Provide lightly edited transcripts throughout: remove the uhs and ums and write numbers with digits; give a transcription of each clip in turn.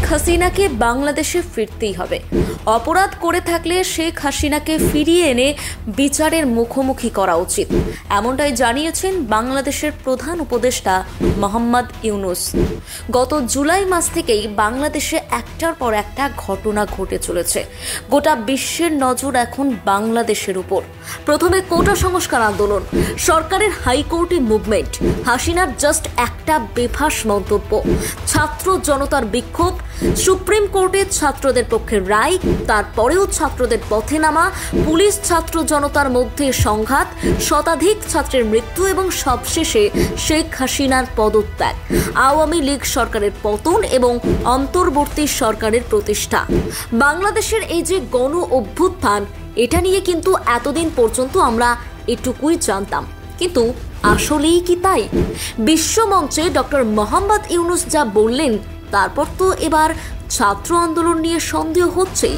হাসিনাকে বাংলাদেশে ফিরতেই হবে। অপরাধ করে থাকলে শেখ হাসিনাকে ফিরিয়ে এনে বিচারের মুখোমুখি করা উচিত, এমনটাই জানিয়েছেন বাংলাদেশের প্রধান উপদেষ্টা মোহাম্মদ ইউনুস। গত জুলাই মাস থেকেই বাংলাদেশে একটার পর একটা ঘটনা ঘটে চলেছে। গোটা বিশ্বের নজর এখন বাংলাদেশের উপর। প্রথমে কোটা সংস্কার আন্দোলন, সরকারের হাইকোর্টে মুভমেন্ট, হাসিনার জাস্ট একটা বেফাঁস মন্তব্য, ছাত্র জনতার বিক্ষোভ, সুপ্রিম কোর্টে ছাত্রদের পক্ষে রায়, তারপরেও ছাত্রদের পথে নামা, পুলিশ ছাত্র জনতার মধ্যে সংঘাত, শতাধিক ছাত্রের মৃত্যু এবং সবশেষে শেখ হাসিনার পদত্যাগ, আওয়ামী লীগ সরকারের পতন এবং অন্তর্বর্তী সরকারের প্রতিষ্ঠা। বাংলাদেশের এই যে গণ অভ্যুত্থান, এটা নিয়ে কিন্তু এতদিন পর্যন্ত আমরা এটুকুই জানতাম, কিন্তু আসলেই কি তাই? বিশ্বমঞ্চে ডক্টর মোহাম্মদ ইউনুস যা বললেন, তারপর তো এবার ছাত্র আন্দোলন নিয়ে সন্দেহ হচ্ছেই।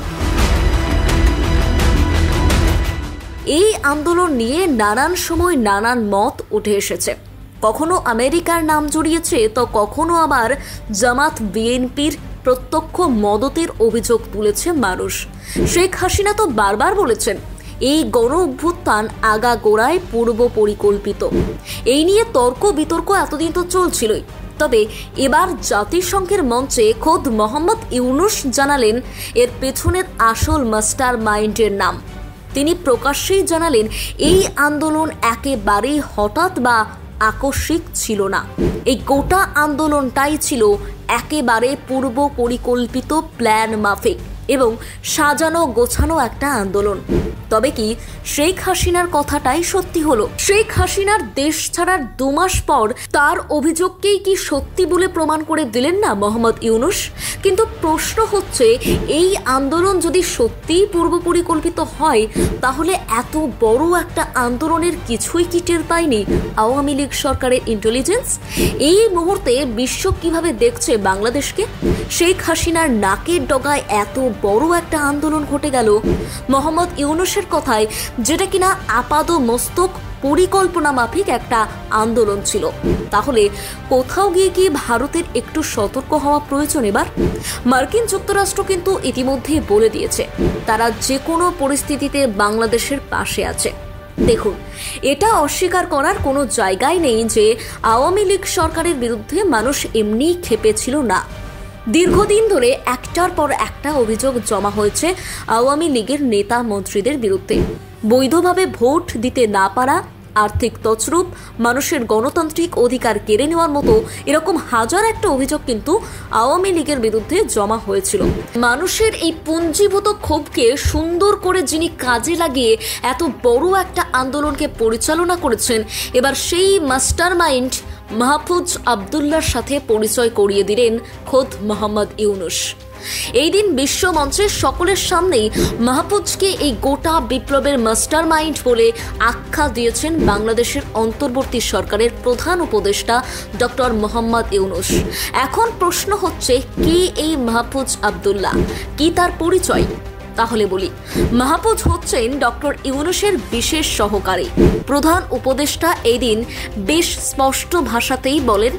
এই আন্দোলন নিয়ে নানান সময় নানান মত উঠে এসেছে। কখনো আমেরিকার নাম জড়িয়েছে, তো কখনো আবার জামাত বিএনপির প্রত্যক্ষ মদতের অভিযোগ তুলেছে মানুষ। শেখ হাসিনা তো বারবার বলেছেন এই গণ অভ্যুত্থান আগাগোড়ায় পূর্ব পরিকল্পিত। এই নিয়ে তর্ক বিতর্ক এতদিন তো চলছিলই, তবে এবার জাতিসংঘের মঞ্চে খোদ মোহাম্মদ ইউনুস জানালেন এর পেছনের আসল মাস্টার মাইন্ডের নাম। তিনি প্রকাশ্যেই জানালেন এই আন্দোলন একেবারেই হঠাৎ বা আকস্মিক ছিল না। এই গোটা আন্দোলনটাই ছিল একেবারে পূর্ব পরিকল্পিত, প্ল্যান মাফিক এবং সাজানো গোছানো একটা আন্দোলন। তবে কি শেখ হাসিনার কথাটাই সত্যি হলো? শেখ হাসিনার দেশ ছাড়ার 2 মাস পর তার অভিযোগকেই কি সত্যি বলে প্রমাণ করে দিলেন না মোহাম্মদ ইউনুস? কিন্তু প্রশ্ন হচ্ছে, এই আন্দোলন যদি সত্যিই পূর্ব পরিকল্পিত হয়, তাহলে এত বড় একটা আন্দোলনের কিছুই কি টের পায়নি আওয়ামী লীগ সরকারের ইন্টেলিজেন্স? এই মুহূর্তে বিশ্ব কিভাবে দেখছে বাংলাদেশকে? শেখ হাসিনার নাকের ডগায় এত বড় একটা আন্দোলন ঘটে গেল মোহাম্মদ ইউনুসের কথায়, যেটা কিনা আপাদ মস্তক পরিকল্পনা মাফিক একটা আন্দোলন ছিল। তাহলে কোথাও গিয়ে কি ভারতের একটু সতর্ক হওয়া প্রয়োজন? এবার মার্কিন যুক্তরাষ্ট্র কিন্তু ইতিমধ্যেই বলে দিয়েছে তারা যে কোনো পরিস্থিতিতে বাংলাদেশের পাশে আছে। দেখুন, এটা অস্বীকার করার কোনো জায়গায় নেই যে আওয়ামী লীগ সরকারের বিরুদ্ধে মানুষ এমনি ক্ষেপেছিল না। দীর্ঘদিন ধরে একটার পর একটা অভিযোগ জমা হয়েছে আওয়ামী লীগের নেতা মন্ত্রীদের বিরুদ্ধে। বৈধভাবে ভোট দিতে না পারা, আর্থিক তছরূপ, মানুষের গণতান্ত্রিক অধিকার কেড়ে নেওয়ার মতো এরকম হাজার একটা অভিযোগ কিন্তু আওয়ামী লীগের বিরুদ্ধে জমা হয়েছিল। মানুষের এই পুঞ্জীভূত ক্ষোভকে সুন্দর করে যিনি কাজে লাগিয়ে এত বড় একটা আন্দোলনকে পরিচালনা করেছেন, এবার সেই মাস্টার মাইন্ড মাহফুজ আবদুল্লাহর সাথে পরিচয় করিয়ে দিলেন খোদ মোহাম্মদ ইউনুস। এই দিন বিশ্ব মঞ্চে সকলের সামনেই মাহফুজকে এই গোটা বিপ্লবের মাস্টার মাইন্ড বলে আখ্যা দিয়েছেন বাংলাদেশের অন্তর্বর্তী সরকারের প্রধান উপদেষ্টা ডক্টর মোহাম্মদ ইউনুস। এখন প্রশ্ন হচ্ছে, কে এই মাহফুজ আবদুল্লাহ? কি তার পরিচয়? তাহলে বলি, মাহফুজ হচ্ছেন ডক্টর ইউনুসের বিশেষ সহকারী। প্রধান উপদেষ্টা এই দিন বেশ স্পষ্ট ভাষাতেই বলেন,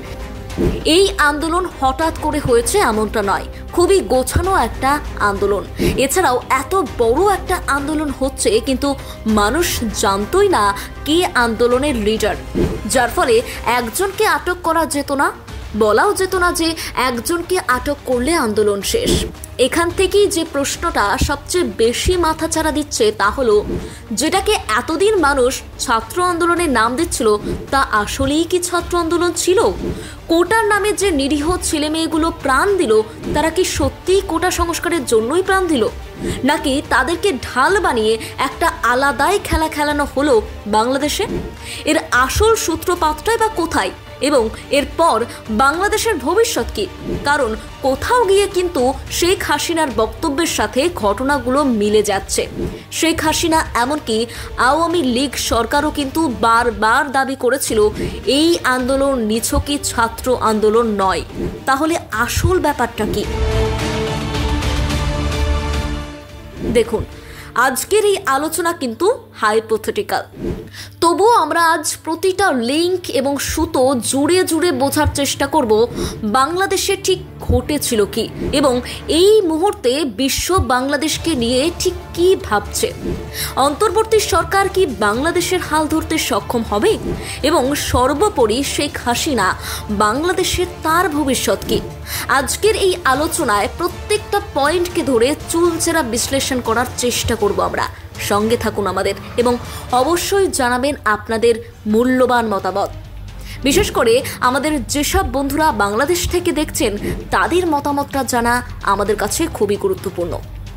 এই আন্দোলন হঠাৎ করে হয়েছে এমনটা নয়, খুবই গোছানো একটা আন্দোলন। এছাড়াও এত বড় একটা আন্দোলন হচ্ছে, কিন্তু মানুষ জানতই না কে আন্দোলনের লিডার, যার ফলে একজনকে আটক করা যেত না, বলাও যেত না যে একজনকে আটক করলে আন্দোলন শেষ। এখান থেকেই যে প্রশ্নটা সবচেয়ে বেশি মাথাচাড়া দিচ্ছে, তা হলো যেটাকে এতদিন মানুষ ছাত্র আন্দোলনের নাম দিচ্ছিল, তা আসলেই কি ছাত্র আন্দোলন ছিল? কোটার নামে যে নিরীহ ছেলে মেয়েগুলো প্রাণ দিল, তারা কি সত্যিই কোটা সংস্কারের জন্যই প্রাণ দিল, নাকি তাদেরকে ঢাল বানিয়ে একটা আলাদাই খেলা খেলানো হলো বাংলাদেশে? এর আসল সূত্রপাতটাই বা কোথায় এবং এরপর বাংলাদেশের ভবিষ্যৎ কি? কারণ কোথাও গিয়ে কিন্তু শেখ হাসিনার বক্তব্যের সাথে ঘটনাগুলো মিলে যাচ্ছে। শেখ হাসিনা এমনকি আওয়ামী লীগ সরকারও কিন্তু বারবার দাবি করেছিল এই আন্দোলন নিছকই ছাত্র আন্দোলন নয়। তাহলে আসল ব্যাপারটা কি? দেখুন, আজকের এই আলোচনা কিন্তু হাইপোথেটিক্যাল। তবুও আমরা আজ প্রতিটা লিঙ্ক এবং সুতো জুড়ে জুড়ে বোঝার চেষ্টা করব বাংলাদেশে ঠিক ঘটেছিল কি এবং এই মুহূর্তে বিশ্ব বাংলাদেশকে নিয়ে ঠিক কি ভাবছে। অন্তর্বর্তী সরকার কি বাংলাদেশের হাল ধরতে সক্ষম হবে এবং সর্বোপরি শেখ হাসিনা বাংলাদেশের তার ভবিষ্যৎ কি? আজকের এই আলোচনায় প্রত্যেকটা পয়েন্টকে ধরে চুলচেরা বিশ্লেষণ করার চেষ্টা করব আমরা। সঙ্গে থাকুন আমাদের এবং অবশ্যই জানাবেন আপনাদের মূল্যবান মতামত। বিশেষ করে আমাদের যেসব বন্ধুরা বাংলাদেশ থেকে দেখছেন তাদের মতামতটা জানা আমাদের কাছে খুবই গুরুত্বপূর্ণ।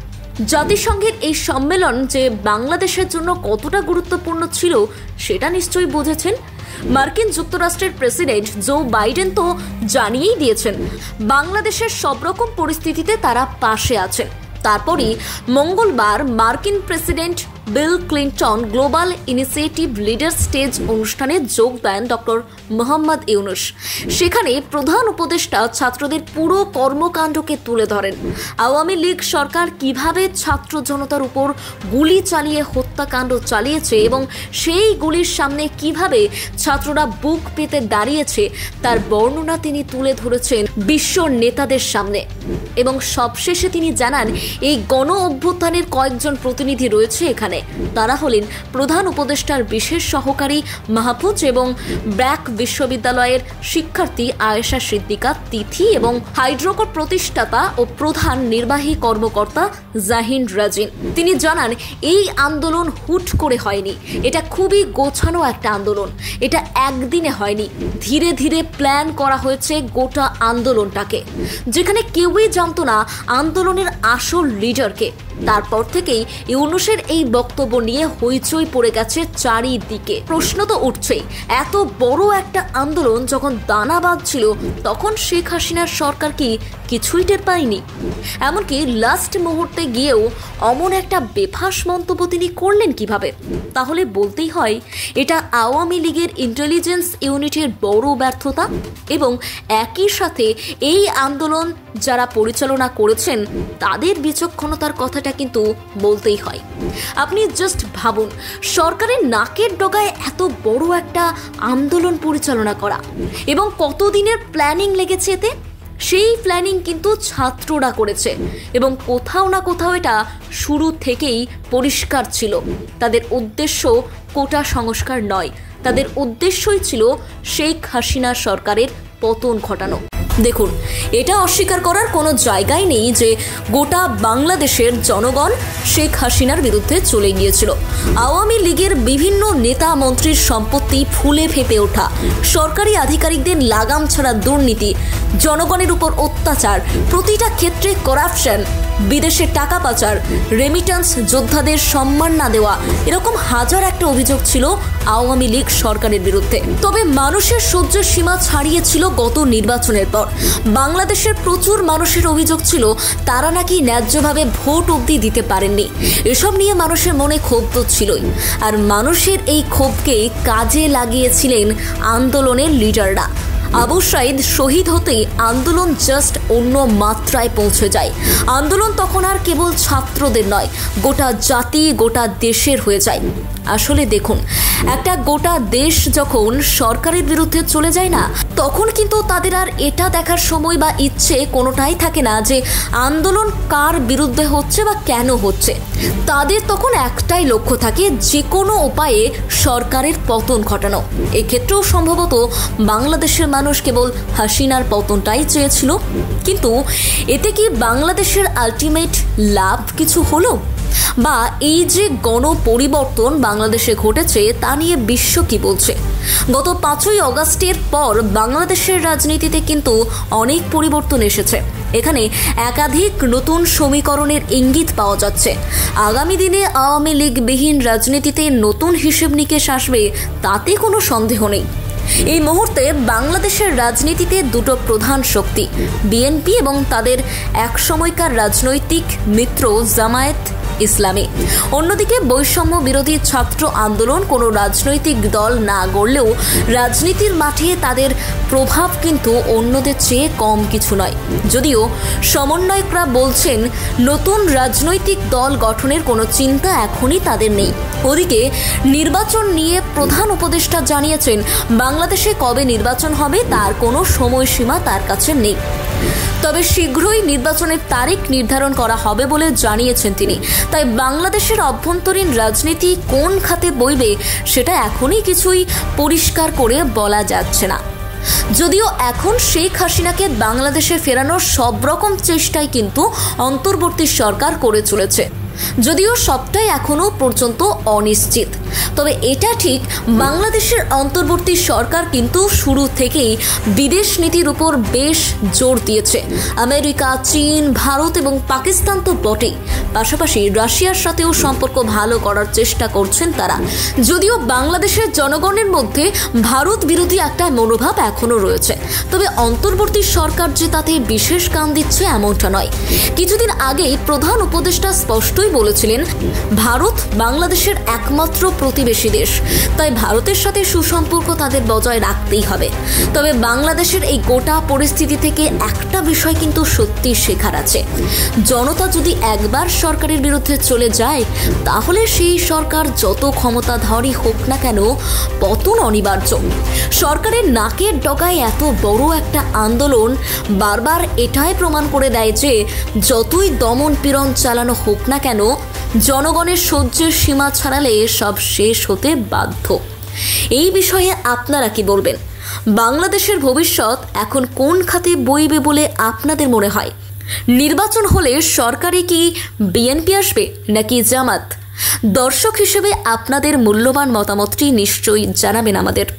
জাতিসংঘের এই সম্মেলন যে বাংলাদেশের জন্য কতটা গুরুত্বপূর্ণ ছিল সেটা নিশ্চয়ই বুঝেছেন। মার্কিন যুক্তরাষ্ট্রের প্রেসিডেন্ট জো বাইডেন তো জানিয়েই দিয়েছেন বাংলাদেশের সব রকম পরিস্থিতিতে তারা পাশে আছেন। তারপরই মঙ্গলবার মার্কিন president Bill Clinton Global Initiative leader stage অনুষ্ঠানে যোগ দেন ডক্টর মোহাম্মদ ইউনুস। সেখানে প্রধান উপদেষ্টা ছাত্রদের পুরো কর্মকাণ্ডকে তুলে ধরেন। আওয়ামী লীগ সরকার কিভাবে ছাত্র জনতার উপর গুলি চালিয়ে হত্যাকাণ্ড চালিয়েছে এবং সেই গুলির সামনে কিভাবে ছাত্ররা বুক পেতে দাঁড়িয়েছে তার বর্ণনা তিনি তুলে ধরেছেন বিশ্ব নেতাদের সামনে। এবং সবশেষে তিনি জানান এই গণ অভ্যুত্থানের কয়েকজন প্রতিনিধি রয়েছে এখানে। তারা হলেন প্রধান উপদেষ্টার বিশেষ সহকারী মাহফুজ এবং ব্র্যাক বিশ্ববিদ্যালয়ের শিক্ষার্থী আয়েশা সিদ্দিকা তিথি এবং হাইড্রোকোর প্রতিষ্ঠাতা ও প্রধান নির্বাহী কর্মকর্তা জাহিন রাজিন। তিনি জানান এই আন্দোলন হুট করে হয়নি, এটা খুবই গোছানো একটা আন্দোলন। এটা একদিনে হয়নি, ধীরে ধীরে প্ল্যান করা হয়েছে গোটা আন্দোলনটাকে, যেখানে কেউই জানতো না আন্দোলনের আসল লিডারকে। তারপর থেকেই ইউনুসের এই বক্তব্য নিয়ে হইচই পড়ে গেছে চারিদিকে। প্রশ্ন তো উঠছেই, এত বড় একটা আন্দোলন যখন দানা বাঁধছিল তখন শেখ হাসিনার সরকার কি কিছুই টের পায়নি? এমনকি লাস্ট মুহূর্তে গিয়েও অমন একটা বেফাস মন্তব্য তিনি করলেন কিভাবে? তাহলে বলতেই হয় এটা আওয়ামী লীগের ইন্টেলিজেন্স ইউনিটের বড় ব্যর্থতা এবং একই সাথে এই আন্দোলন যারা পরিচালনা করেছেন তাদের বিচক্ষণতার কথাটা কিন্তু বলতেই হয়। আপনি জাস্ট ভাবুন, সরকারের নাকের ডগায় এত বড় একটা আন্দোলন পরিচালনা করা এবং কতদিনের প্ল্যানিং লেগেছে এতে। সেই প্ল্যানিং কিন্তু ছাত্ররা করেছে এবং কোথাও না কোথাও এটা শুরু থেকেই পরিষ্কার ছিল তাদের উদ্দেশ্য কোটা সংস্কার নয়, তাদের উদ্দেশ্যই ছিল শেখ হাসিনা সরকারের পতন ঘটানো। দেখুন, এটা অস্বীকার করার কোনো জায়গাই নেই যে গোটা বাংলাদেশের জনগণ শেখ হাসিনার বিরুদ্ধে চলে গিয়েছিল। আওয়ামী লীগের বিভিন্ন নেতা মন্ত্রীর সম্পত্তি ফুলে ফেঁপে ওঠা, সরকারি আধিকারিকদের লাগাম ছাড়া দুর্নীতি, জনগণের উপর অত্যাচার, প্রতিটা ক্ষেত্রে করাপশন, বিদেশে টাকা পাচার, রেমিটেন্স যোদ্ধাদের সম্মান না দেওয়া, এরকম হাজার একটা অভিযোগ ছিল আওয়ামী লীগ সরকারের বিরুদ্ধে। তবে মানুষের সহ্যের সীমা ছাড়িয়েছিল গত নির্বাচনের পর। বাংলাদেশের প্রচুর মানুষের অভিযোগ ছিল তারা নাকি ন্যায্যভাবে ভোট অবধি দিতে পারেননি। এসব নিয়ে মানুষের মনে ক্ষোভ তো ছিলই, আর মানুষের এই ক্ষোভকে কাজে লাগিয়েছিলেন আন্দোলনের লিডাররা। আবু সাইদ শহীদ হতেই আন্দোলন জাস্ট অন্য মাত্রায় পৌঁছে যায়। আন্দোলন তখন আর কেবল ছাত্রদের নয়, গোটা জাতি, গোটা দেশের হয়ে যায়। আসলে দেখুন, একটা গোটা দেশ যখন সরকারের বিরুদ্ধে চলে যায় না, তখন কিন্তু তাদের আর এটা দেখার সময় বা ইচ্ছে কোনোটাই থাকে না যে আন্দোলন কার বিরুদ্ধে হচ্ছে বা কেন হচ্ছে। তাদের তখন একটাই লক্ষ্য থাকে, যে কোনো উপায়ে সরকারের পতন ঘটানো। এক্ষেত্রেও সম্ভবত বাংলাদেশের মানুষ কেবল হাসিনার পতনটাই চেয়েছিল। কিন্তু এতে কি বাংলাদেশের আলটিমেট লাভ কিছু হলো? বা এই যে গণ পরিবর্তন বাংলাদেশে ঘটেছে তা নিয়ে বিশ্ব কি বলছে? গত 5ই অগাস্টের পর বাংলাদেশের রাজনীতিতে কিন্তু অনেক পরিবর্তন এসেছে। এখানে একাধিক নতুন সমীকরণের ইঙ্গিত পাওয়া যাচ্ছে। আগামী দিনে আওয়ামী লীগবিহীন রাজনীতিতে নতুন হিসেব নিকেশ আসবে, তাতে কোনো সন্দেহ নেই। এই মুহূর্তে বাংলাদেশের রাজনীতিতে দুটো প্রধান শক্তি, বিএনপি এবং তাদের একসময়কার রাজনৈতিক মিত্র জামায়াত ইসলামী। অন্যদিকে বৈষম্য বিরোধী ছাত্র আন্দোলন কোনো রাজনৈতিক দল না গড়লেও রাজনীতির মাঠে তাদের প্রভাব কিন্তু অন্যদের চেয়ে কম কিছু নয়। যদিও সমন্বয়করা বলছেন নতুন রাজনৈতিক দল গঠনের কোনো চিন্তা এখনই তাদের নেই। ওদিকে নির্বাচন নিয়ে প্রধান উপদেষ্টা জানিয়েছেন বাংলাদেশে কবে নির্বাচন হবে তার কোনো সময়সীমা তার কাছে নেই, তবে শীঘ্রই নির্বাচনের তারিখ নির্ধারণ করা হবে বলে জানিয়েছেন তিনি। তাই বাংলাদেশের অভ্যন্তরীণ রাজনীতি কোন খাতে বইবে সেটা এখনই কিছুই পরিষ্কার করে বলা যাচ্ছে না। যদিও এখন শেখ হাসিনাকে বাংলাদেশে ফেরানোর সব রকম চেষ্টাই কিন্তু অন্তর্বর্তী সরকার করে চলেছে, যদিও সবটাই এখনো পর্যন্ত অনিশ্চিত। তবে এটা ঠিক, বাংলাদেশের অন্তর্বর্তী সরকার কিন্তু শুরু থেকেই বিদেশ নীতির উপর বেশ জোর দিয়েছে। আমেরিকা, চীন, ভারত এবং পাকিস্তান তো বটেই, পাশাপাশি রাশিয়ার সাথেও সম্পর্ক ভালো করার চেষ্টা করছেন তারা। যদিও বাংলাদেশের জনগণের মধ্যে ভারত বিরোধী একটা মনোভাব এখনো রয়েছে, তবে অন্তর্বর্তী সরকার যে তাতে বিশেষ কান দিচ্ছে এমনটা নয়। কিছুদিন আগেই প্রধান উপদেষ্টা স্পষ্টই বলেছিলেন ভারত বাংলাদেশের একমাত্র প্রতিবেশী দেশ, তাই ভারতের সাথে সুসম্পর্ক তাদের বজায় রাখতেই হবে। তবে বাংলাদেশের এই গোটা পরিস্থিতি থেকে একটা বিষয় কিন্তু সত্যি শেখার আছে, জনতা যদি একবার সরকারের বিরুদ্ধে চলে যায় তাহলে সেই সরকার যত ক্ষমতাধরই হোক না কেন পতন অনিবার্য। সরকারের নাকের ডগায় এত বড় একটা আন্দোলন বারবার এটাই প্রমাণ করে দেয় যে যতই দমন পীড়ন চালানো হোক না কেন জনগণের সহ্যের সীমা ছাড়ালে সব শেষ হতে বাধ্য। এই বিষয়ে আপনারা কি বলবেন? বাংলাদেশের ভবিষ্যৎ এখন কোন খাতে বইবে বলে আপনাদের মনে হয়? নির্বাচন হলে সরকারে কি বিএনপি আসবে নাকি জামাত? দর্শক হিসেবে আপনাদের মূল্যবান মতামতটি নিশ্চয়ই জানাবেন আমাদের।